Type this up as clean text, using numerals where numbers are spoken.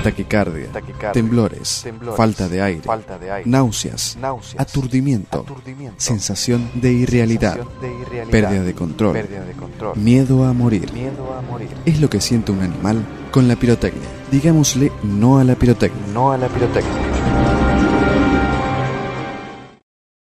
taquicardia, temblores, falta de aire, náuseas, aturdimiento, sensación de irrealidad, pérdida de control, miedo a morir. Es lo que siente un animal con la pirotecnia. Digámosle no a la pirotecnia.